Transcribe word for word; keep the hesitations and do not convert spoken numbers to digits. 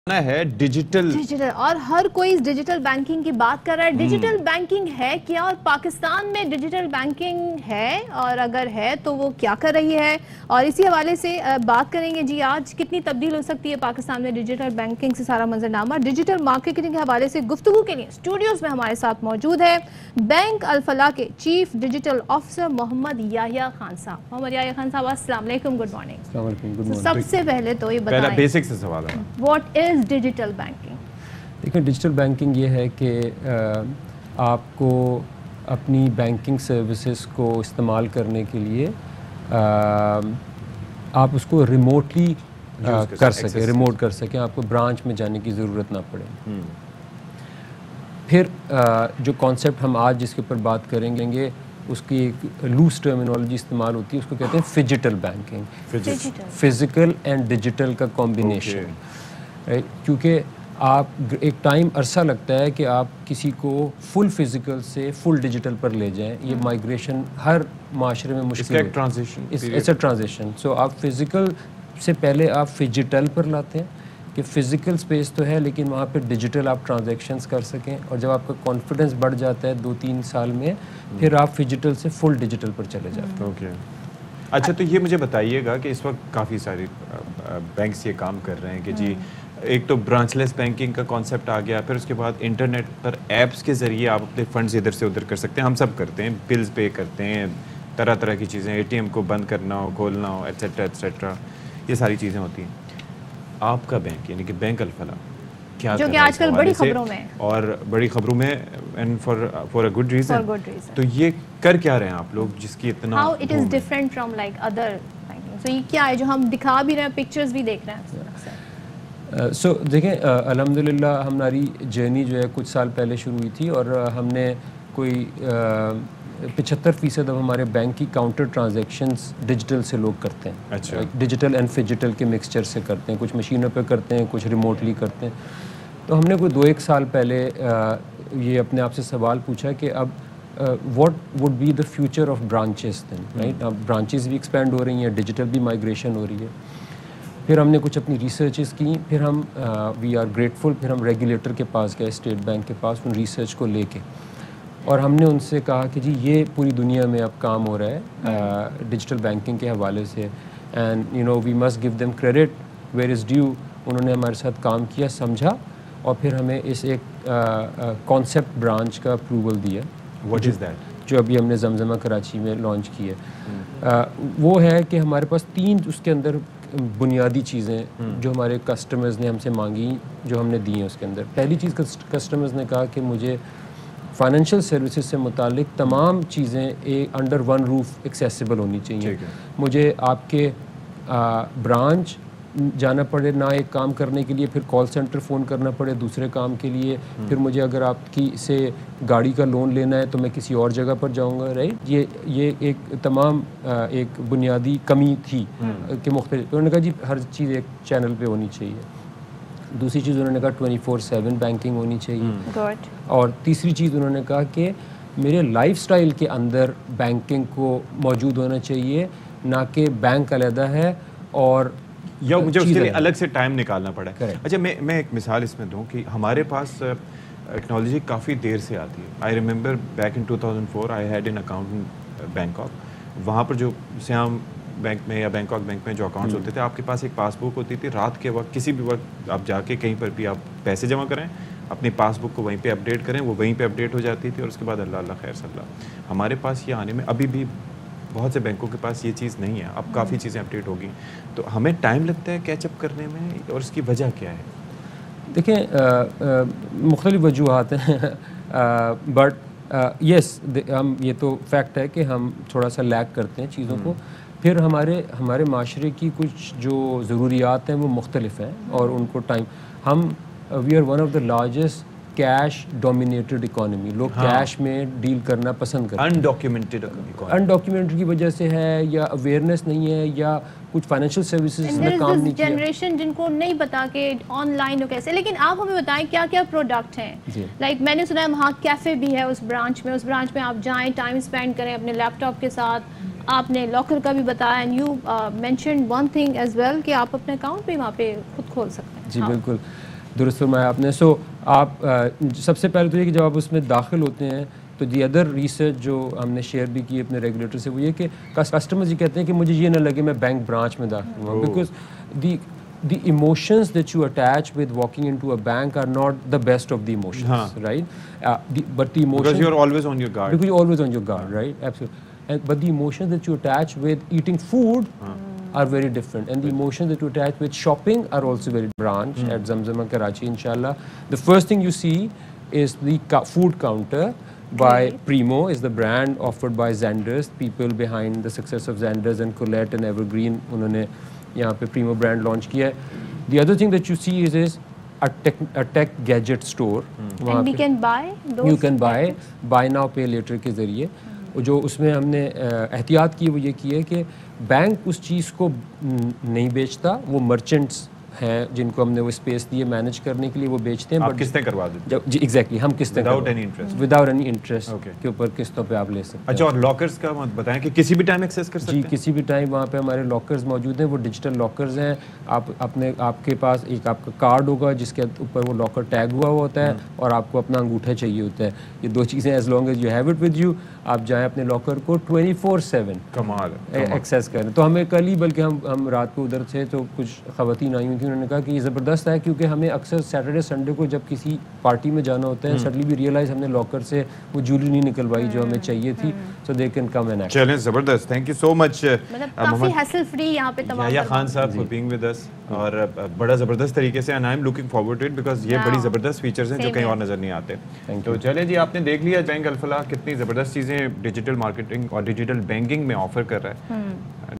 ہے digital digital اور ہر کوئی اس ڈیجیٹل بینکنگ کی بات کر رہا ہے. ڈیجیٹل بینکنگ ہے کیا اور پاکستان میں ڈیجیٹل بینکنگ ہے اور اگر ہے تو وہ کیا کر رہی ہے, اور اسی حوالے سے بات کریں گے. جی آج کتنی تبدیل ہو سکتی ہے پاکستان میں ڈیجیٹل بینکنگ سے سارا منظرنامہ. ڈیجیٹل مارکیٹنگ کے حوالے سے گفتگو کے لیے اسٹوڈیوز میں ہمارے ساتھ موجود ہے بینک الفلاح کے chief digital officer Muhammad Yahya Khan صاحب. محمد یحییٰ خان صاحب السلام علیکم, گڈ مارننگ. السلام علیکم. سب سے پہلے تو یہ پہلا بتائیں بیسک سے سوال ہے, واٹ از ڈیجیٹل بینکنگ؟ دیکھیں ڈیجیٹل بینکنگ یہ ہے کہ آپ کو اپنی بینکنگ سروسز کو استعمال کرنے کے لیے آپ اس کو ریموٹلی کر سکیں, ریموٹ کر سکیں, آپ کو برانچ میں جانے کی ضرورت نہ پڑے. پھر جو کانسیپٹ ہم آج جس کے اوپر بات کریں گے اس کی ایک لوز ٹرمینالوجی استعمال ہوتی ہے, اس کو کہتے ہیں phygital banking, physical and digital کا کمبینیشن. کیونکہ آپ ایک ٹائم عرصہ لگتا ہے کہ آپ کسی کو فل فزیکل سے فل ڈیجیٹل پر لے جائیں. یہ مائگریشن ہر معاشرے میں مشکل ہے, اٹس اے ٹرانزیشن. سو آپ فزیکل سے پہلے آپ فیجیٹل پر لاتے ہیں کہ فزیکل سپیس تو ہے لیکن وہاں پہ ڈیجیٹل آپ ٹرانزیکشنز کر سکیں, اور جب آپ کا کانفیڈنس بڑھ جاتا ہے دو تین سال میں پھر آپ فیجیٹل سے فل ڈیجیٹل پر چلے جاتے ہیں. اوکے اچھا, تو یہ مجھے بتائیے گا کہ اس وقت کافی ساری بینکس یہ کام کر رہے ہیں کہ جی ایک تو برانچ لیس بینکنگ کا کانسیپٹ آ گیا, پھر اس کے بعد انٹرنیٹ پر ایپس کے ذریعے آپ اپنے فنڈز ادھر سے ادھر کر سکتے ہیں. ہم سب کرتے ہیں, بلز پے کرتے ہیں, طرح طرح کی چیزیں, اے ٹی ایم کو بند کرنا ہو کھولنا ہو ایٹسیٹرا ایٹسیٹرا, یہ ساری چیزیں ہوتی ہیں. آپ کا بینک یعنی کہ بینک الفلاح کیا جو کہ آج کل بڑی خبروں میں اور بڑی خبروں میں and for for a good reason, تو یہ کر کیا رہے ہیں آپ لوگ جس کی اتنا how it is different from like other banking? So یہ کیا ہے جو ہم دکھا بھی رہے ہیں, پکچرز بھی دیکھ رہے ہیں؟ سو دیکھیں الحمدللہ ہماری جرنی جو ہے کچھ سال پہلے شروع ہوئی تھی, اور ہم نے کوئی پچہتر فیصد اب ہمارے بینک کی کاؤنٹر ٹرانزیکشنز ڈیجیٹل سے لوگ کرتے ہیں. اچھا, ڈیجیٹل اینڈ فیجیٹل کے مکسچر سے کرتے ہیں, کچھ مشینوں پہ کرتے ہیں, کچھ ریموٹلی کرتے ہیں. تو ہم نے کوئی دو ایک سال پہلے یہ اپنے آپ سے سوال پوچھا کہ اب what would be the future of branches then, right. اب برانچز بھی ایکسپینڈ ہو رہی ہیں, ڈیجیٹل بھی مائگریشن ہو رہی ہے. پھر ہم نے کچھ اپنی ریسرچز کی, پھر ہم وی آر گریٹفل, پھر ہم ریگولیٹر کے پاس گئے, اسٹیٹ بینک کے پاس, ان ریسرچ کو لے کے, اور ہم نے ان سے کہا کہ جی یہ پوری دنیا میں اب کام ہو رہا ہے ڈیجیٹل بینکنگ کے حوالے سے, and you know we must give them credit where is due. انہوں نے ہمارے ساتھ کام کیا, سمجھا, اور پھر ہمیں اس ایک کانسیپٹ برانچ کا اپروول دیا. What is that? جو ابھی ہم نے زمزمہ کراچی میں لانچ کی ہے. وہ ہے کہ ہمارے پاس تین اس کے اندر بنیادی چیزیں جو ہمارے کسٹمرز نے ہم سے مانگی, جو ہم نے دی ہیں. اس کے اندر پہلی چیز کسٹمرز نے کہا کہ مجھے فائنینشیل سروسز سے متعلق تمام چیزیں انڈر ون روف ایکسیسیبل ہونی چاہیے. مجھے آپ کے برانچ جانا پڑے نہ ایک کام کرنے کے لیے, پھر کال سینٹر فون کرنا پڑے دوسرے کام کے لیے, پھر مجھے اگر آپ کی سے گاڑی کا لون لینا ہے تو میں کسی اور جگہ پر جاؤں گا, رائٹ. یہ یہ ایک تمام ایک بنیادی کمی تھی کہ مختلف. انہوں نے کہا جی ہر چیز ایک چینل پہ ہونی چاہیے. دوسری چیز انہوں نے کہا ٹوئنٹی فور سیون بینکنگ ہونی چاہیے. اور تیسری چیز انہوں نے کہا کہ میرے لائف سٹائل کے اندر بینکنگ کو موجود ہونا چاہیے, نہ کہ بینک علیحدہ ہے اور یا مجھے اس کے لیے الگ سے ٹائم نکالنا پڑا ہے. اچھا میں میں ایک مثال اس میں دوں کہ ہمارے پاس ٹیکنالوجی کافی دیر سے آتی ہے. I remember back in two thousand four I had an account in Bangkok. وہاں پر جو سیام بینک میں یا بینکاک بینک میں جو اکاؤنٹس ہوتے تھے, آپ کے پاس ایک پاس بک ہوتی تھی. رات کے وقت کسی بھی وقت آپ جا کے کہیں پر بھی آپ پیسے جمع کریں, اپنی پاس بک کو وہیں پہ اپڈیٹ کریں, وہ وہیں پہ اپڈیٹ ہو جاتی تھی, اور اس کے بعد اللہ اللہ خیر صلی اللہ. ہمارے پاس یہ آنے میں ابھی بھی بہت سے بینکوں کے پاس یہ چیز نہیں ہے. اب کافی چیزیں اپڈیٹ ہوگی, تو ہمیں ٹائم لگتا ہے کیچ اپ کرنے میں, اور اس کی وجہ کیا ہے؟ دیکھیں مختلف وجوہات ہیں, بٹ یس ہم یہ تو فیکٹ ہے کہ ہم تھوڑا سا لیگ کرتے ہیں چیزوں کو. پھر ہمارے ہمارے معاشرے کی کچھ جو ضروریات ہیں وہ مختلف ہیں, اور ان کو ٹائم ہم we are one of the largest cash dominated economy. لوگ کیش میں ڈیل کرنا پسند کرتے ہیں. انڈاکیومنٹڈ انڈاکیومنٹڈ کی وجہ سے ہے, یا اویئرنیس نہیں ہے, یا کچھ فائنینشیل سروسز میں کام نہیں کیا. جنریشن جن کو نہیں پتا کہ آن لائن ہو کیسے. لیکن آپ ہمیں بتائیں کیا کیا پروڈکٹ ہیں؟ لائک میں نے سنا ہے وہاں کیفے بھی ہے اس برانچ میں, اس برانچ میں آپ جائیں, ٹائم اسپینڈ کریں اپنے لیپ ٹاپ کے ساتھ. آپ نے لاکر کا بھی بتایا, and you mentioned one thing as well کہ آپ اپنے اکاؤنٹ بھی وہاں پہ خود کھول سکتے ہیں. جی بالکل. درست فرمایا آپ نے. سو آپ سب سے پہلے تو یہ کہ جب آپ اس میں داخل ہوتے ہیں تو دی ادر ریسرچ جو ہم نے شیئر بھی کی اپنے ریگولیٹر سے وہ یہ کہ کسٹمرز یہ کہتے ہیں کہ مجھے یہ نہ لگے میں بینک برانچ میں داخل ہوں, because the the emotions that you attach with walking into a bank are not the best of the emotions, Haan. right? Uh, the, but the emotions... Because you're always on your guard. Because you're always on your guard, Haan. right? Absolutely. And, but the emotions that you attach with eating food Haan. are very different. And the emotions that you attach with shopping are also very branch hmm. at Zamzam Karachi, inshallah. The first thing you see is the ca- food counter by okay. Primo is the brand offered by Zanders, people behind the success of Zanders and Colette and Evergreen. Unhone یہاں پہ پریمو brand launch کیا ہے. The other thing that you see is is a tech gadget store. وہاں پہ you can buy buy now pay later کے ذریعے. جو اس میں ہم نے احتیاط کی وہ یہ کی ہے کہ بینک اس چیز کو نہیں بیچتا, وہ مرچنٹس ہیں جن کو ہم نے وہ اسپیس دی ہے مینیج کرنے کے لیے, وہ بیچتے ہیں. آپ قسطیں کروا دیتے ہیں؟ جی ایگزیکٹلی, ہم قسطیں without any interest without any interest کے اوپر قسطوں پہ آپ لے سکتے ہیں. اچھا, اور لاکرز کا بتائیں کہ کسی بھی ٹائم ایکسیس کر سکتے ہیں؟ جی کسی بھی ٹائم وہاں پہ ہمارے لاکرز موجود ہیں. وہ ڈیجیٹل لاکرز ہیں. آپ اپنے آپ کے پاس ایک آپ کا کارڈ ہوگا جس کے اوپر وہ لاکر ٹیگ ہوا ہوا ہوتا ہے, اور آپ کو اپنا انگوٹھا چاہیے ہوتا ہے. یہ دو چیزیں as long as you have it with you, آپ جائیں اپنے لاکر کو ٹوئنٹی فور سیون کمال ایکسیس کریں. تو ہمیں کل ہی بلکہ ہم ہم رات کو ادھر تھے تو کچھ خواتین آئی ہوئی تھیں, انہوں نے کہا کہ یہ زبردست ہے کیونکہ ہمیں اکثر سیٹرڈے سنڈے کو جب کسی پارٹی میں جانا ہوتا ہے سڈنلی بھی ریئلائز ہم نے لاکر سے وہ جویلری نہیں نکلوائی جو ہمیں چاہیے تھی. So they can come and act. چلیں زبردست, تھینک یو سو مچ کافی ہیسل فری یہاں پہ تمام یحییٰ خان صاحب فار بینگ ود اس, اور بڑا زبردست طریقے سے, and I am looking forward to it because یہ بڑی زبردست فیچرز ہیں جو کہیں اور نظر نہیں آتے. تو چلیں جی, آپ نے دیکھ لیا بینک الفلاح کتنی زبردست چیزیں ڈیجیٹل مارکیٹنگ اور ڈیجیٹل بینکنگ میں آفر کر رہا ہے.